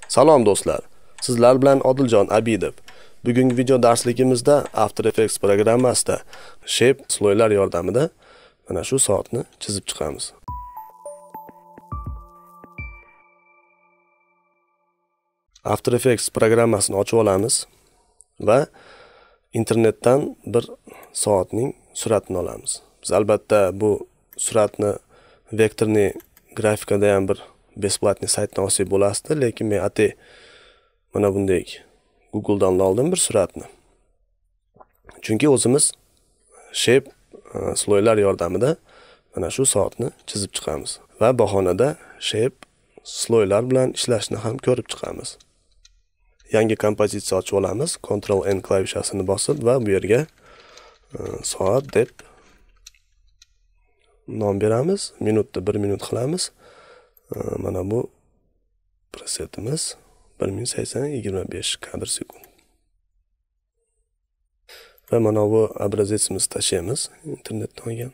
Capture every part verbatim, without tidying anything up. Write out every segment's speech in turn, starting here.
Salom do'stlar. Sizlar bilan Odiljon Abidov. Bugungi video darsligimizda After Effects programmasida shape sloylar yordamida mana shu soatni chizib chiqamiz. After Effects programmasini ochib olamiz va internetdan bir soatning suratini olamiz. Biz albatta bu suratni vektorli grafikada ham bir besplatniy saytdan olsak bo'lasdi, lekin men atay mana bunday Google dan oldim bir suratni. Chunki o'zimiz shape sloylar yordamida mana shu soatni chizib chiqamiz va bahonada shape sloylar bilan ishlashni ham ko'rib chiqamiz. Yangi kompozitsiya ochib olamiz, Ctrl N klavishasini bosib va bu yerga soat deb nom beramiz. Minutda bir minut qilamiz. Mana bu presetimiz bir ming sakson yigirma besh kadr sekund. Va mana bu obrazetsimizni tashlaymiz internetdan olgan.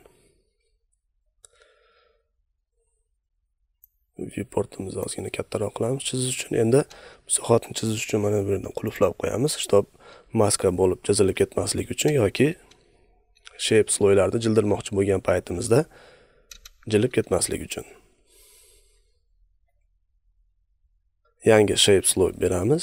Viewportimizni ozgina kattaroq qilamiz chizish uchun. Endi soatni chizish uchun mana bu yerdan qulflab qo'yamiz, shtob maska bo'lib chizilib ketmasligi uchun yoki shape sloylarni jildirmoqchi bo'lgan paytimizda jilib ketmasligi uchun. Yangi shape sloy beramiz.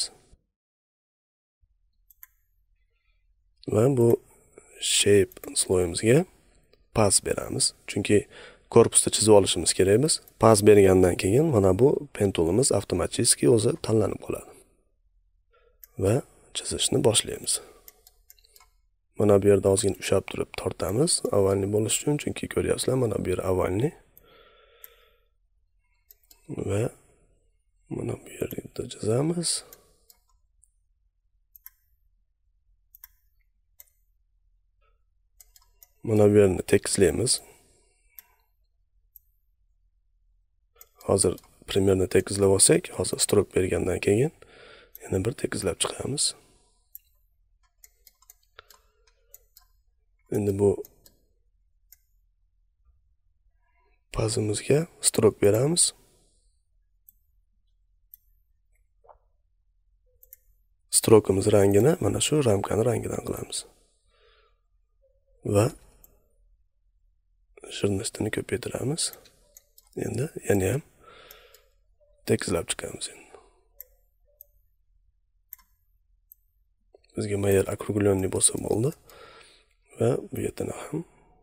Va bu shape sloyimizga pas beramiz. Chunki korpusda chizib olishimiz kerak biz. Pas bergandan keyin mana bu pen toolimiz avtomatik o'zi tanlanib qoladi. Va chizishni boshlaymiz. Mana bu yerda ozgina ushab turib tortamiz, avvalni bo'lish uchun, chunki ko'ryapsizlar, mana bu yer avvalni. Va mana bu yerda chizamiz. Mana bu yerni tekislaymiz. Hozir primerni tekizlab olsak, hozir strok bergandan keyin yana bir tekizlab chiqamiz. Endi bu pazimizga strok beramiz. Strokimiz rangini mana shu ramkani rangidan qilamiz. Va jurnistini ko'paytiramiz. Endi yana ham tekizlab chiqamiz endi. Bizga mayer округленный bo'lsa bo'ldi. Va bu yerdan ham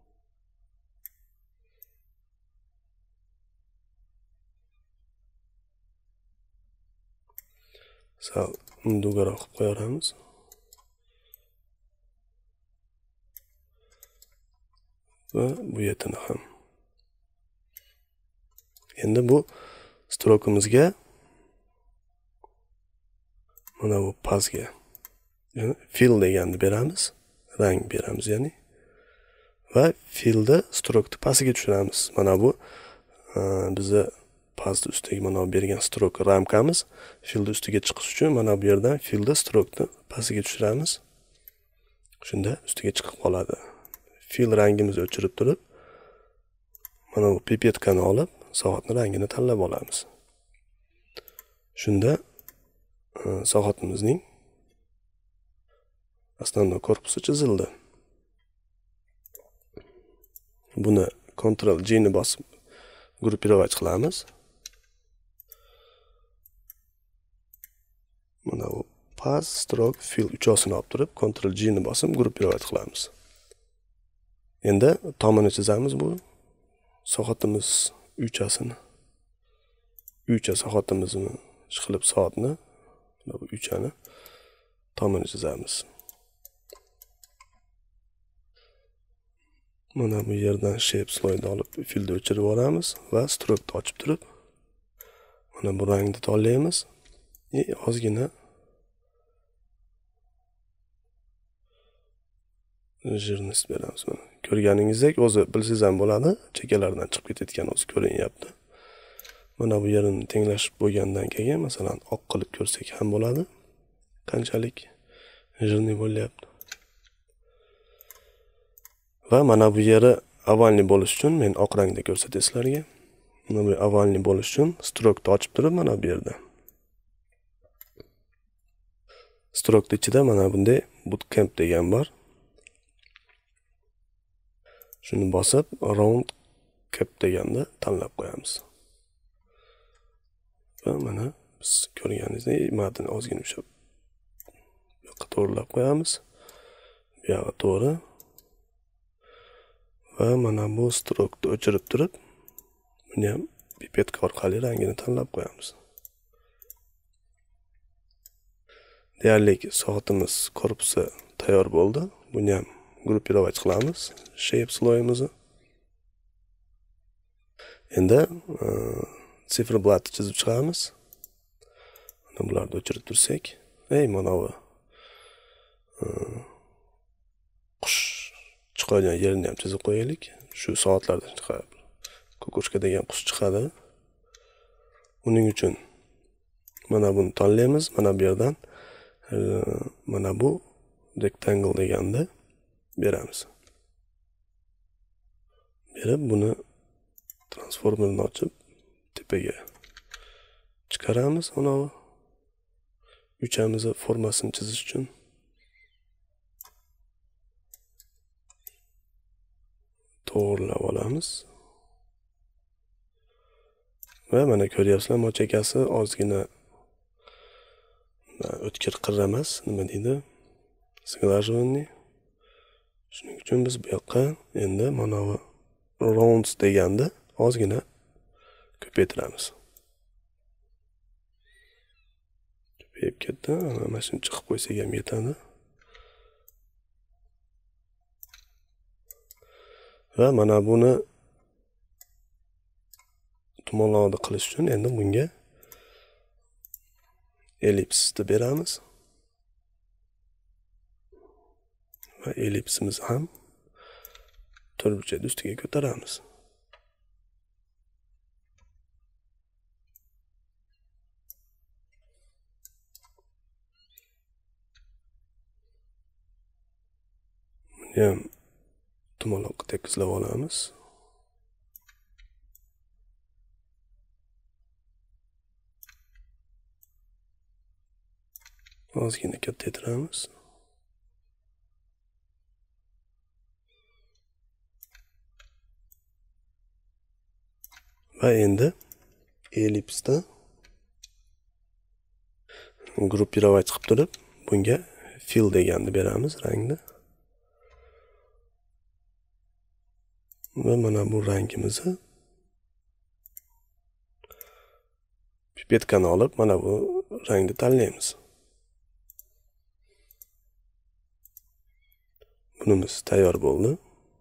sal undugaroq qilib qo'yamiz. Va bu yerdan ham. Endi bu strokimizga mana bu pasga ya'ni fill deganni beramiz, rang beramiz ya'ni. Va fillni strokni pastiga tushiramiz. Mana bu bizni pastni ustiga mana bu bergan strok ramkamiz. Fillni ustiga chiqish uchun mana bu yerdan fillni strokni pastiga tushiramiz. Shunda ustiga chiqib qoladi. Fill rangimizni o'chirib turib, mana bu pipetkani olib, soatning rangini tanlab olamiz. Shunda soatimizning основной korpusi chizildi. Buni Ctrl G ni bosib gruppirovать qilamiz. Mana bu pas, stroke, fill uchovsini olib turib Ctrl G ni bosib gruppirovать qilamiz. Endi tomini chizamiz bu soatimiz uchasini. ucha soatimizni ishqilib soatni, bu uchani tomini chizamiz. Mana bu yerdan shape sloyni olib fillni o'chirib olamiz va strokni ochib turib mana bu rangni tanlaymiz. E ozgina jurnist beramiz mana. Ko'rganingizdek, o'zi bilsangiz ham bo'ladi, chekkalardan chiqib ketayotgan o'zi ko'rinyapti. Mana bu yerini tenglashib bo'lgandan keyin, masalan, oq qilib ko'rsak ham bo'ladi. Qanchalik jurnist bo'lyapti. Va mana bu yeri avvalni bo'lish uchun men oq rangda ko'rsatay sizlarga. Mana bu avvalni bo'lish uchun strokni ochib turib mana bu yerda Stroke ichida mana bunday bootcamp degan bor. Shuni bosib round cap deganni tanlab qo'yamiz. Va mana biz ko'rganingizdek matn ozgina o'sha bu yoqqa to'g'rilab qo'yamiz. Bu yoqqa to'g'ri. Va mana bu stroke o'chirib turib, buni ham pipetka orqali rangini tanlab qo'yamiz. Deyarli soatimiz korpusi tayyor bo'ldi. Buni ham gruppirovать qilamiz shape sloyimizni. Endi siferblat chizib chiqamiz. Mana bularni o'chirib tursak, ey mana bu qush chiqadigan yerini ham chizib qo'yaylik. Shu soatlarda chiqadi. Kukushka degan qush chiqadi. Uning uchun mana buni tanlaymiz. Mana bu yerdan mana bu rectangle deganni beramiz. Berib buni transformerni ochib tepaga chiqaramiz. Ana uchamizni formasini chizish uchun to'g'rilab olamiz. Va mana ko'ryapsizlar, mochakasi ozgina o'tkir qir emas, nima deydi? Sglajivaniy. Shuning uchun biz bu yoqqa endi mana bu rounds deganda ozgina ko'paytiramiz. Ko'payib ketdi. Mana shuni chiqib qo'ysak ham yetadi. Va mana buni tumonlarni qilish uchun endi bunga ellipsni beramiz. Va ellipsimizni ham to'rtburchak ustiga ko'taramiz. Buni ham tumonlarga tekizlab olamiz. Ozgina kattaytiramiz. Va endi ellipsda gruppirovать qilib turib, bunga fill deganni beramiz rangni. Va mana bu rangimizni pipetkani olib, mana bu rangni tanlaymiz. Bunimiz tayyor bo'ldi.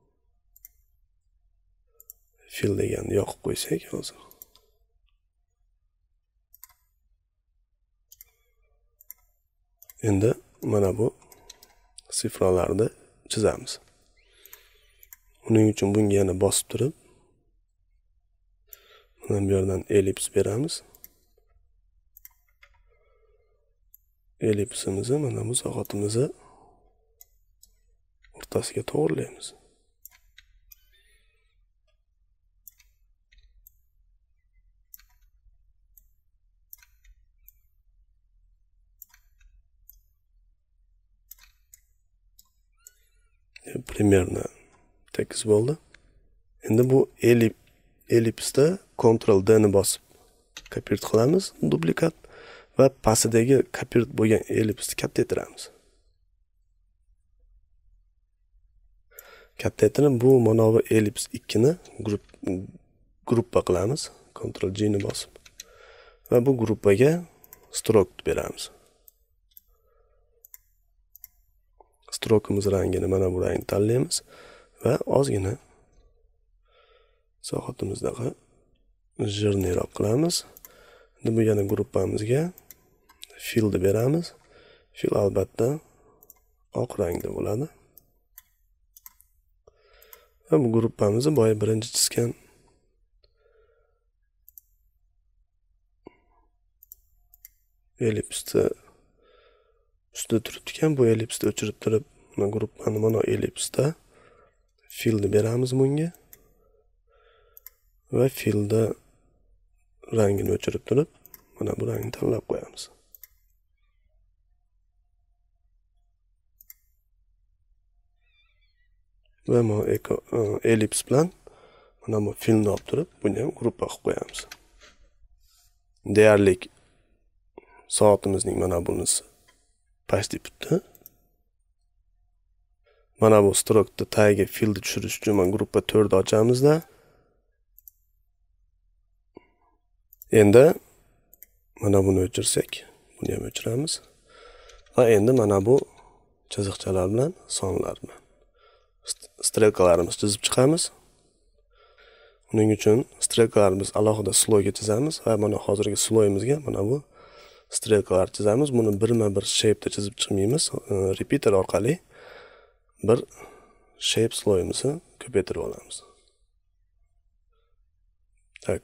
Fill deganni yoqib qo'ysak hozir. Endi mana bu sifralarni chizamiz. Uning uchun bunga yana bosib turib, mana bu yerdan ellips beramiz. Ellipsimizni mana bu soatimizni o'rtasiga to'g'rilaymiz. Примерно tekis bo'ldi. Endi bu ellipsda Ctrl D ni bosib kopировать qilamiz, duplikat va pastidagi kopировать bo'lgan ellipsni kattaytiramiz. Kattaytirib bu mana bu ellips ikki ni grup gruppa qilamiz. Ctrl G ni bosib va bu gruppaga stroke beramiz. Strokeimiz rangini mana bu rangni tanlaymiz va ozgina soatimizdaqa jирniyroq qilamiz. Endi bu yana gruppamizga fill deb beramiz. Fill albatta oq rangda bo'ladi. Va bu gruppamizni boya birinchi chizgan ellipsni ustida turibdi ekan, bu ellipsni o'chirib turib, mana gruppani mana ellipsda fillni beramiz bunga. Va fillda rangini o'chirib turib, mana bu rangni tanlab qo'yamiz. va mana elips bilan mana bu filni olib turib, buni ham gruppa qilib qo'yamiz. Deyarli soatimizning mana bunisi pastda bitdi. Mana bu strokda tagiga filni tushirish uchun mana gruppa to'rt ochamiz-da. Endi mana buni o'chirsak, buni ham o'chiramiz. Va endi mana bu chiziqchalar bilan sonlar bilan strelkalarimizni chizib chiqamiz. Uning uchun strelkalarimizni alohida slowga chizamiz va mana hozirgi slowimizga mana bu strelkalar chizamiz. Buni birma-bir shape'da chizib chiqmaymiz. Repeater orqali bir shape slowimizni ko'paytirib olamiz. Tak.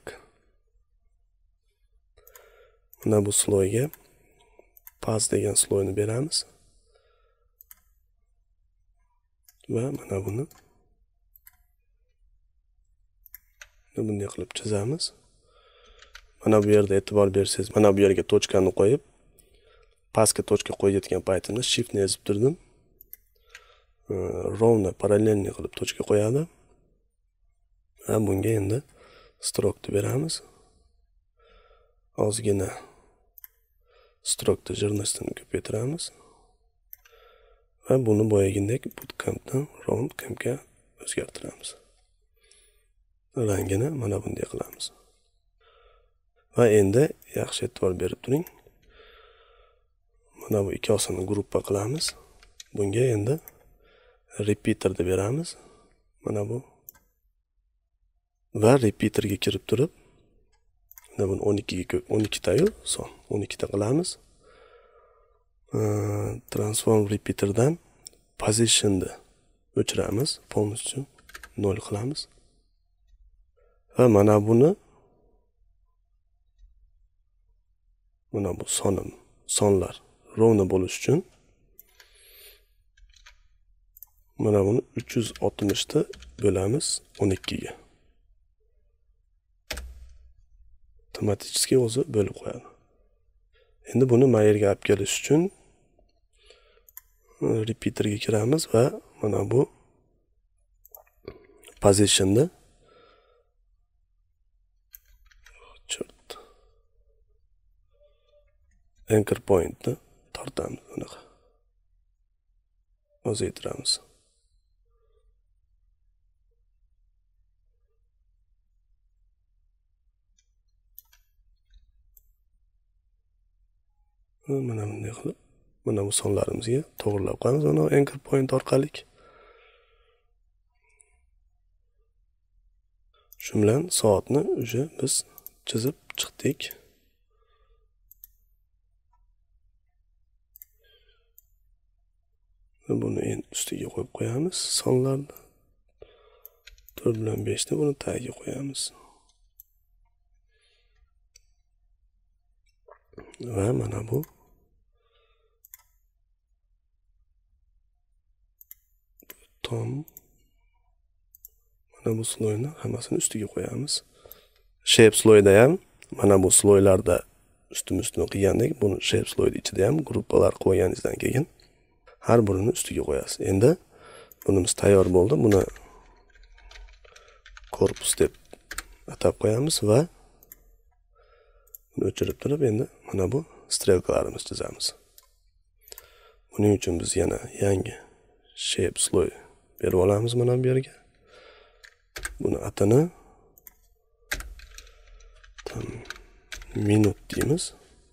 Mana bu slowga pass degan slowni beramiz. Va mana buni bunday qilib chizamiz. Mana bu yerda e'tibor bersangiz, mana bu yerga tochkani qo'yib, pastga tochka qo'yayotgan paytimda shift ni ezib turdim. Rovna parallelni qilib tochka qo'yadi. Va bunga endi strokni beramiz. Ozgina strokni jurnistini ko'paytiramiz. Va buni boyagindek bootcampdan round campga o'zgartiramiz. Rangini mana bunday qilamiz. Va endi yaxshi e'tibor berib turing. Mana bu ikkosini gruppa qilamiz. Bunga endi repeater deb beramiz. Mana bu. Va repeaterga kirib turib, mana buni o'n ikkiga o'n ikki tayu son o'n ikki ta qilamiz. Transform repeaterdan position'ni o'chiramiz, полностью nol qilamiz. Va mana buni mana bu sonim, sonlar rovna bo'lish uchun mana buni uch yuz oltmish ta bo'lamiz o'n ikki ga. Avtomatik o'zi bo'lib qo'yadi. Endi buni mayerga olib kelish uchun repeaterga kiramiz va mana bu position'ni anchor pointni tortamiz bunaqa. Ozaytiramiz. Mana bunday qilib, mana bu sonlarimizga to'g'rilab qo'yamiz mana anchor point orqali. Shu bilan soatni o'sha biz chizib chiqdik. Buni endi ustiga qo'yib qo'yamiz sonlarni. to'rt bilan besh ni buni tagiga qo'yamiz. Va mana bu tom mana bu slowni hammasini ustiga qo'yamiz. Shape slowda ham mana bu slowlarda ustim-ustini qilgandek, buni shape slowda ichida ham gruppalar qo'yganingizdan keyin har birini ustiga qo'yasiz. Endi bunimiz tayyor bo'ldi. Buni korpus deb atab qo'yamiz va buni o'chirib turib endi mana bu strelkalarimizni chizamiz. Buning uchun biz yana yangi shape slow berib olamiz mana bu yerga. Buni atini tam minut deymiz.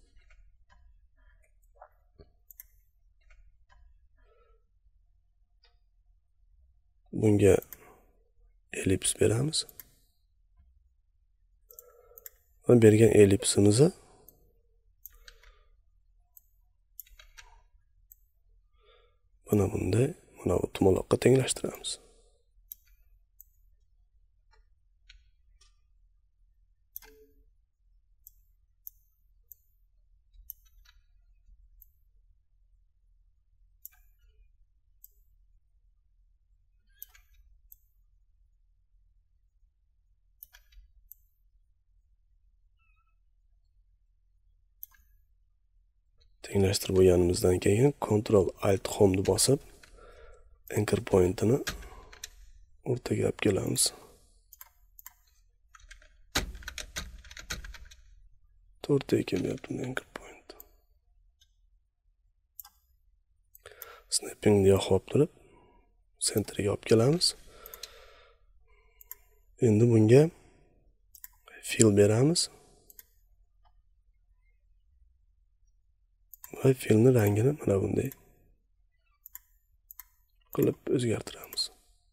Bunga elips beramiz. Va bergan elipsimizni mana bunday, mana bu tumaloqqa tenglashtiramiz. Tenglashtirib bo'lganimizdan keyin Ctrl Alt Home ni bosib anchor pointini o'rtaga olib kelamiz. to'rttaga kelmayapti anchor point. Snapping ni yoqib turib, centerga olib kelamiz. Endi bunga fill beramiz. Va fillni rangini mana bunday qilib o'zgartiramiz.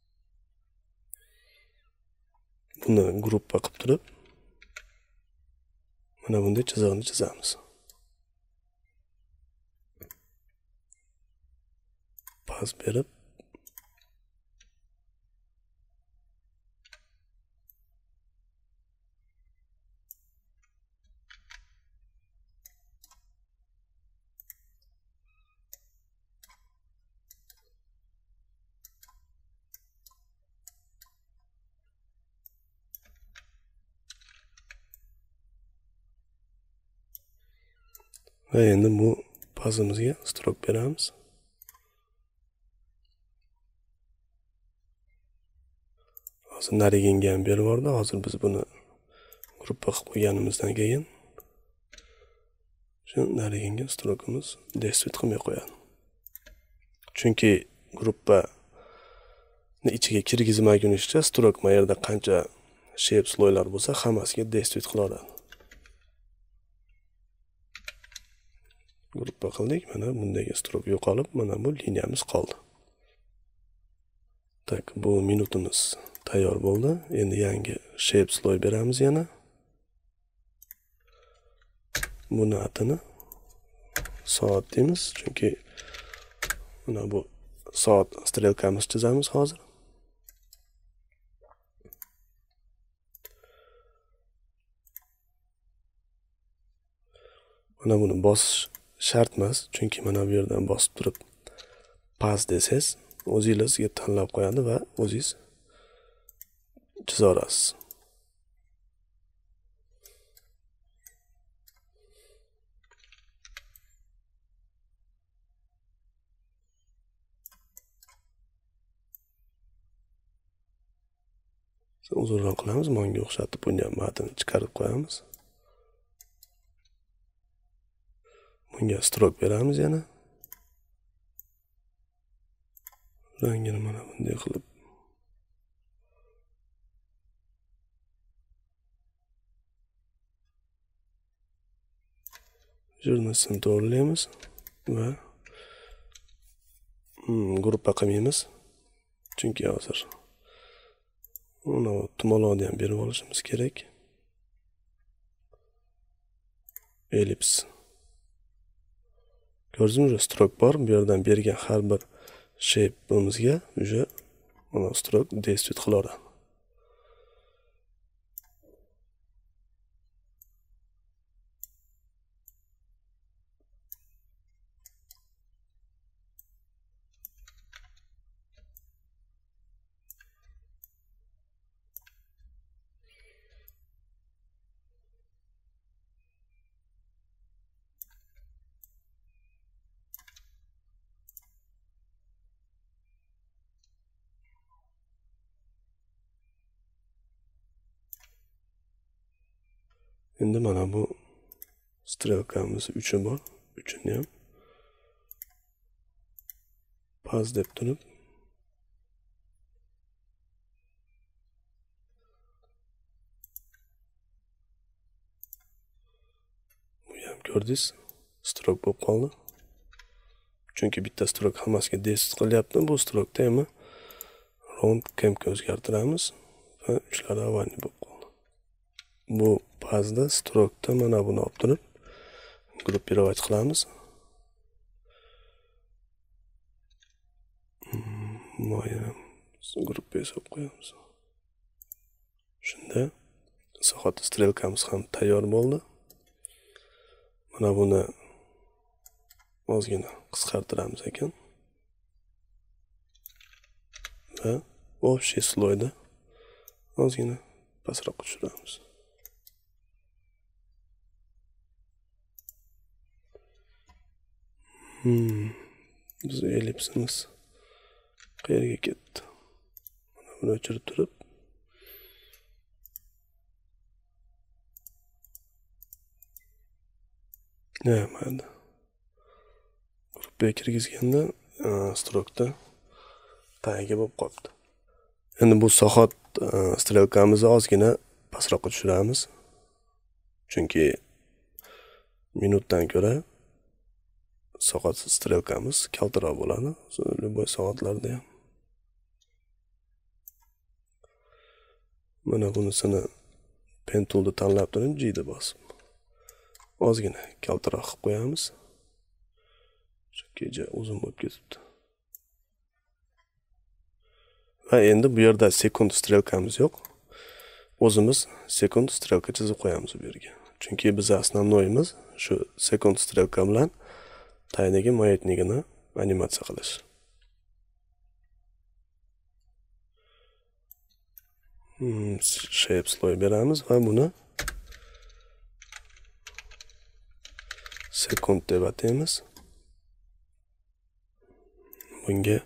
Buni gruppa qilib turib, mana bunday chiziqni chizamiz. Pas berib, va endi bu pasimizga strok beramiz. Hozir nariginga ham berib yubordi. Hozir biz buni gruppa qilib qo'yganimizdan keyin shu nariginga strokimiz destruct qilmay qo'yadi. Chunki gruppa ichiga kirgizmaguncha strok ma yerda qancha shape sloylar bo'lsa, hammasiga destruct qilaveradi. Gruppa qildik, mana bundagi strok yo'qolib, mana bu liniyamiz qoldi. Tak, bu minutimiz tayyor bo'ldi. Endi yangi shape sloy beramiz yana. Buni atini soat deymiz, chunki mana bu soat strelkamiz chizamiz hozir. Mana buni bosish shart emas, chunki mana bu yerdan bosib turib pas desangiz, o'zingiz sizga tanlab qo'yadi va o'zingiz chizaverasiz. Uzunroq qilamiz, bunga o'xshatib bunga matnni chiqarib qo'yamiz. Bunga strok beramiz yana. Rangini mana bunday qilib jurnasini to'g'rilaymiz va hmm, gruppa qilmaymiz. Chunki hozir uni tumaloqni ham berib olishimiz kerak. Ellips. Ko'rdingizmi, strok bor. Bu yerdan bergan har bir shape'imizga уже mana strok destruct qilaveradi. Endi mana bu strelkamiz uchi bor. Uchini ham pas deb turib bu ham ko'rdingiz, strok bo'lib qoldi. Chunki bitta strok hammasiga destruct qilyapti. Bu strokda ham round campga o'zgartiramiz va uchlari avvalgi bo'lib qoldi. Bu pasda strokda mana buni olib turib gruppировать qilamiz. Mo'yam gruppa hisob qo'yamiz. Shunda soat strelkamiz ham tayyor bo'ldi. Mana buni ozgina qisqartiramiz ekan. Va общий sloyda ozgina pastroq tushiramiz. Hmm. Biz ellipsimiz qayerga ketdi? Mana buni o'chirib turib ne mayli. Gruppaga kirgizganda strokda tagiga bo'lib qolibdi. Endi bu soat strelkamizni ozgina pastroqqa tushiramiz. Chunki minutdan ko'ra soat strelkamiz kaltaroq bo'ladi. Любой soatlarda ham. Mana bunisini pen toolni tanlab turib G da bosib ozgina kaltaroq qilib qo'yamiz. Chunki uzun bo'lib ketibdi. Va endi bu yerda sekund strelkamiz yo'q. O'zimiz sekund strelka chizib qo'yamiz bu yerga. Chunki biz основноyimiz shu sekund strelka bilan taydagi mayetnigini animatsiya qilish. Hmm, shape sloy beramiz va buni sekund deb ataymiz. Bunga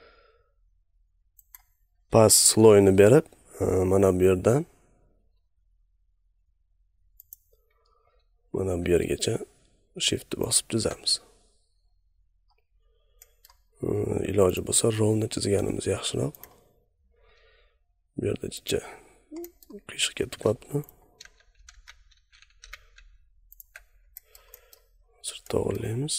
pas sloyni berib, mana bu yerdan mana bu yergacha shift bosib chizamiz. Iloji bo'lsa rovni chizganimiz yaxshiroq. Bu yerda jicha qiyshiq ketib qolibdi. Hozir to'g'rilaymiz.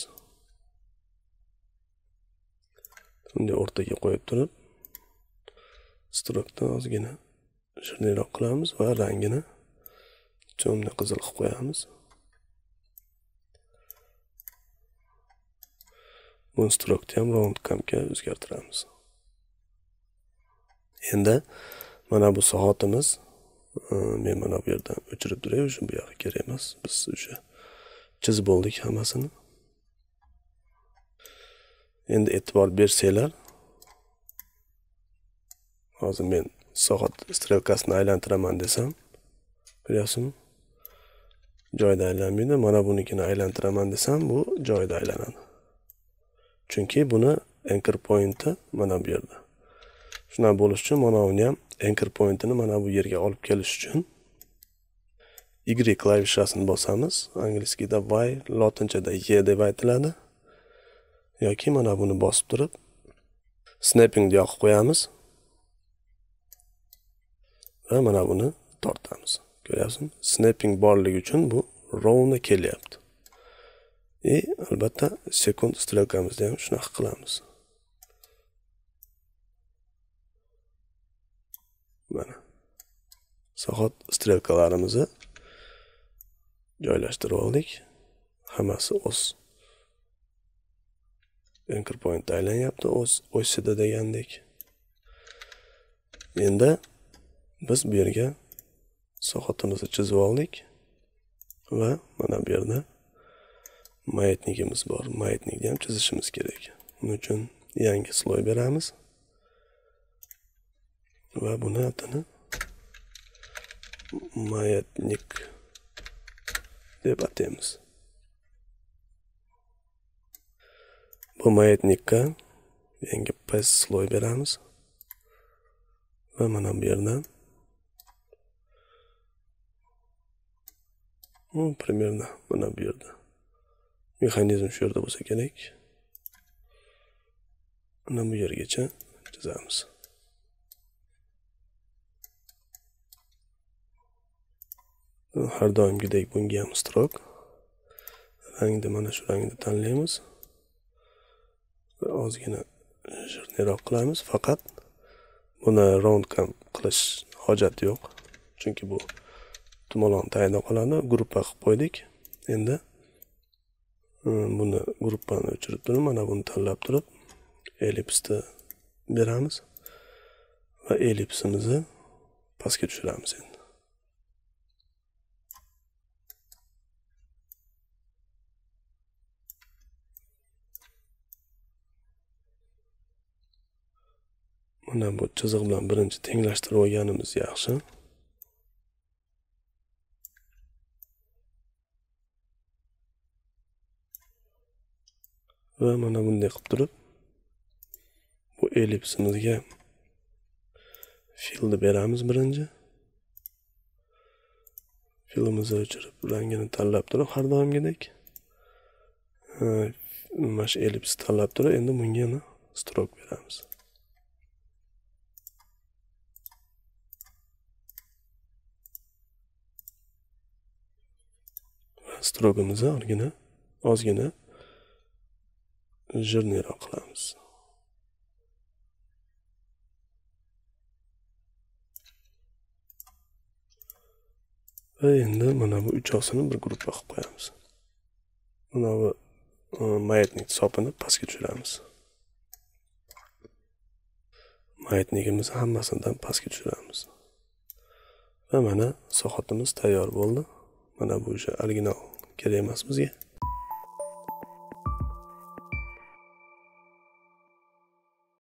Bunday o'rtaga qo'yib turib, strokdan ozgina shirniroq qilamiz va rangini cho'mni qizil qilib qo'yamiz. Bu strokni ham round kamga o'zgartiramiz. Endi mana bu soatimiz, men mana bu yerdan o'chirib turay, o'sha bu yoqqa kerak emas. Biz o'sha chizib bo'ldik hammasini. Endi e'tibor bersanglar, hozir men soat strelkasini aylantiraman desam, ko'ryapsizmi? Joyda aylanmaydi. Mana bunikini aylantiraman desam, bu joyda aylanadi. Chunki buni anchor point'i mana bu yerda. Shunday bo'lish uchun mana uni ham anchor point'ini mana bu yerga olib kelish uchun Y klavishasini bosamiz. Inglizchada Y, lotinchada Y deb aytiladi. Yoki mana buni bosib turib snapping deb yoqib qo'yamiz. Va mana buni tortamiz. Ko'ryapsizmi? Snapping borligi uchun bu rovni kelyapti. E, albatta sekund strelkamizda ham shunaqa qilamiz. Mana soat strelkalarimizni joylashtirib oldik. Hammasi o'z anchor point aylanyapti, o'z osida degandek. Endi biz bu yerga soatimizni chizib oldik va mana bu yerda mayetnigimiz bor. Mayetnikni ham chizishimiz kerak. Buning uchun yangi sloy beramiz va buni atini mayetnik deb ataymiz. Bu mayetnikka yangi pas sloy beramiz va mana bu yerdan bu примерно mana bu yerda mexanizm shu yerda bo'lsa kerak. Mana bu yergacha chizamiz. Har doimgidek bunga ham strok. Rangni mana shu rangni tanlaymiz. Va ozgina shirniroq qilamiz, faqat buni round kam qilish hojati yo'q. Chunki bu tumalon tayda qoladi, gruppa qilib qo'ydik. Endi buni gruppani o'chirib turib, mana buni tanlab turib, ellipsni beramiz va ellipsimizni pastga tushiramiz endi. Mana bu chiziq bilan birinchi tenglashtirib olganimiz yaxshi. Va mana bunday qilib turib, bu ellipsimizga Fillni beramiz birinchi. Fillimizni o'chirib, rangini tanlab turib, har doimgidek. Mana shu ellips tanlab turib, endi bunga yana stroke beramiz. Strokimizni ozgina, ozgina jирniyroq qilamiz. Va endi mana bu uchoqsini bir gruppa qilib qo'yamiz. Mana bu mayetnik sopini pastga tushiramiz. Mayetnigimizni hammasidan pastga tushiramiz. Va mana sohotimiz tayyor bo'ldi. Mana bu o'sha original kerak emas bizga.